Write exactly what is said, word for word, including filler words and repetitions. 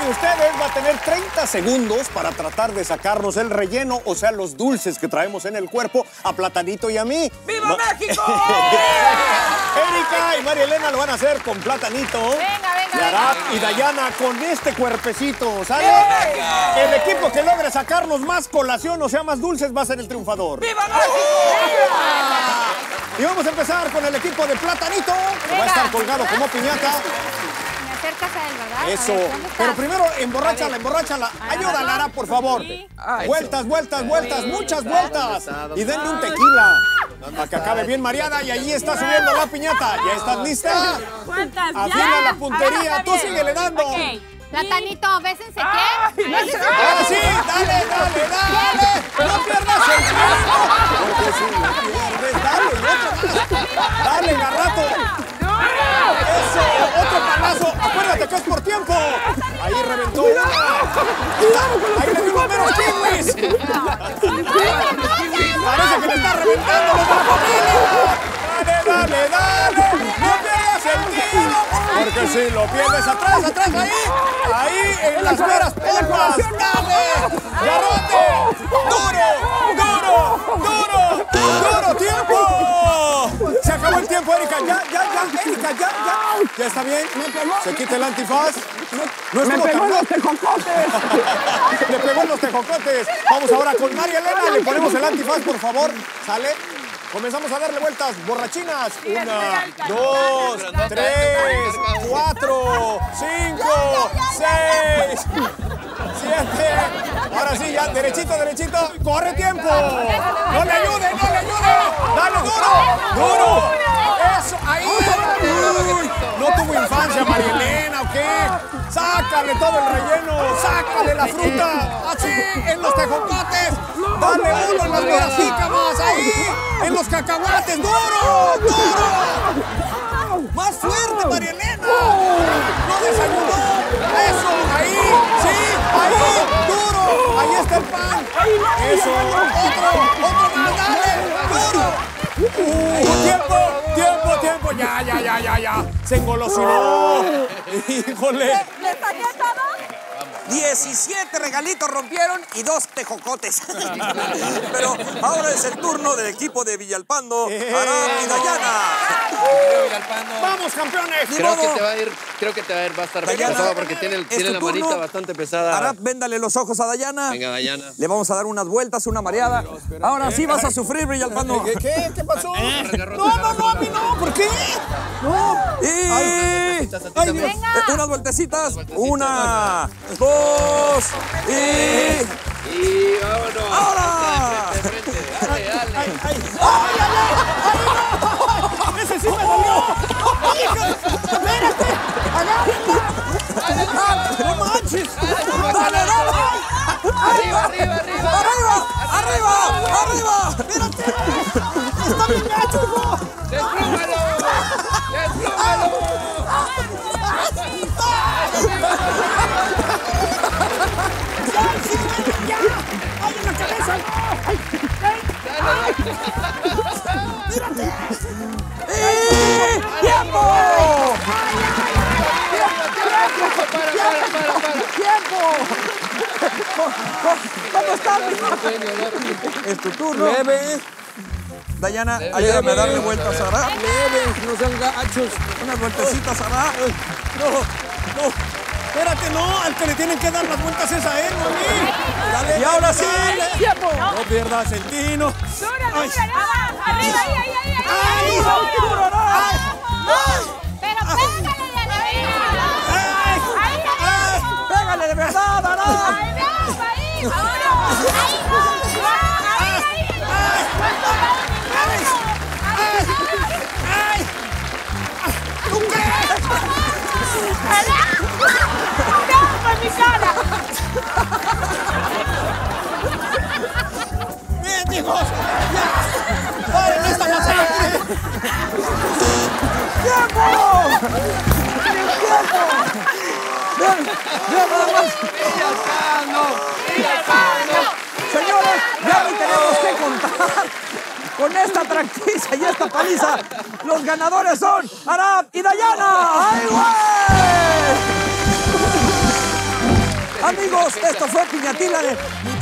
de ustedes va a tener treinta segundos para tratar de sacarnos el relleno, o sea, los dulces que traemos en el cuerpo, a Platanito y a mí. ¡Viva Va México! Erika y María Elena lo van a hacer con Platanito. Venga, venga, Y Arad venga. y Dayana con este cuerpecito, ¿sale? ¡Venga! El equipo que logre sacarnos más colación, o sea, más dulces, va a ser el triunfador. ¡Viva México! Y vamos a empezar con el equipo de Platanito, que va a estar colgado como piñata. Me acercas a él, ¿verdad? Eso. A ver, ¿dónde Pero estás? primero, emborráchala, emborráchala. Ayúdala, Ara, por favor. Ay, Vueltas, vueltas, vueltas, muchas vueltas. Y denle un tequila para que acabe bien mareada. Y allí está subiendo la piñata. ¿Ya estás lista? ¿Cuántas? Afina la puntería. Tú síguele dando. Platanito, bésense, ¿quién? Bésense. Ahora sí, dale, dale, dale. No pierdas el tiempo. Porque si lo pierdes, dale, otro más. Dale, garrato. Eso, otro palazo. Acuérdate que es por tiempo. Ahí reventó una. Ahí le dimos menos kiwis. Parece que le está reventando los de la familia. Dale, dale, dale. No pierdas el tiro. Porque si lo pierdes atrás, atrás, ahí. Ahí, en las veras polvas. Dale. Garrote. Duro, duro, duro, duro. Tiempo. Se acabó el tiempo, Erika. Ya, ya, ya, Erika, ya, ya. ¿Ya está bien? Se quita el antifaz. No es ¡Me pegó en los tejocotes! Le pegó en los tejocotes. Vamos ahora con María Elena. Le ponemos el antifaz, por favor. ¿Sale? Comenzamos a darle vueltas borrachinas. Una, dos, tres, cuatro, cinco, seis, siete. Ahora sí, ya, derechito, derechito. ¡Corre tiempo! ¡No le ayude, no le ayude! ¡Dale duro! ¡Duro! ¡Eso! ¡Ahí! Uy, no tuvo infancia, María Elena, ¿o qué? ¡Sácale todo el relleno! ¡Sácale la fruta! ¡Así! ¡En los tejocotes! ¡Dale uno en las veras jícamas! ¡Ahí! ¡En los cacahuates! ¡Duro! ¡Duro! ¡Más fuerte, María Elena! ¡No desayunó! ¡Eso! ¡Ahí! ¡Sí! ¡Ahí! ¡Duro! ¡Ahí está el pan! ¡Eso! ¡Otro! ¡Otro más! ¡Dale! ¡Duro! Uh, ¡Tiempo! ¡Tiempo! ¡Tiempo! ¡Ya, ya, ya, ya, ya! ¡Se engolosinó! ¡Híjole! ¿Le saqué todo? diecisiete regalitos rompieron y dos tejocotes. Pero ahora es el turno del equipo de Villalpando, Arad y Dayana. ¡Vamos, campeones! Ni Creo modo. que te va a ir, creo que te va a ir, va a estar Dayana, pesado porque tiene, el- es tiene tu la turno. manita bastante pesada. Arad, véndale los ojos a Dayana. Venga, Dayana. Le vamos a dar unas vueltas, una mareada. Ahora sí vas a sufrir, Villalpando. ¿Qué? ¿Qué, ¿Qué pasó? Agarra, No, no, no, a mí no. ¿Por qué? No. Y Ay, Dios. Venga. Eh, unas vueltecitas. Una, dos y Y vámonos. ahora. De frente, dale, dale. Ay, ay, ay, ay, no. ¡Ese sí me dolió! ¡Hija! ¡Espérate! ¡Agárrenla! ¡No manches! ¡Dale, dale! Arriba, arriba, arriba. ¡Arriba! ¡Arriba! ¡Arriba! ¡Espérate! ¡Está bien gacho, hijo! ¡Desplúmalo! ¡Desplúmalo! ¡Ya! ¡Ay, en la cabeza! ¡Ay! ¡Y tiempo! Para, para, para, para. ¡Tiempo! ¿Cómo estás? Es tu turno. Leve. Dayana, ayúdame a darle vueltas a Arad. ¡Leve! ¡No sean gachos! Unas vueltecitas a Arad. ¡No! ¡No! Espérate, no, al que le tienen que dar las vueltas es a él, no a mí. Dale, Y ahora sí. ¡Tiempo! No pierdas el tino. Dura, Ay. dura, ya. Arriba, ahí, ahí, ahí, ahí. ¡Ay! ¡Duro, Arad! Pero pégale de arriba. ¡Ay! Ahí, ahí. ¡Pégale de verdad, Arad! Ahí, vamos, ahí. Ahora. Ahí, ahí, ahí. ¡Ay! ¿Tú qué? ¡No, por mi cara! ¡Bien, hijos! ¡Ya! ¡Paren esta masacre! ¡Tiempo! ¡Tiempo! ¡Vean! ¡Vean nada más! Señores, ya no tenemos que contar. Con esta tranquiza y esta paliza, los ganadores son Arad y Dayana. ¡Ay, güey! Amigos, esto fue Piñatila de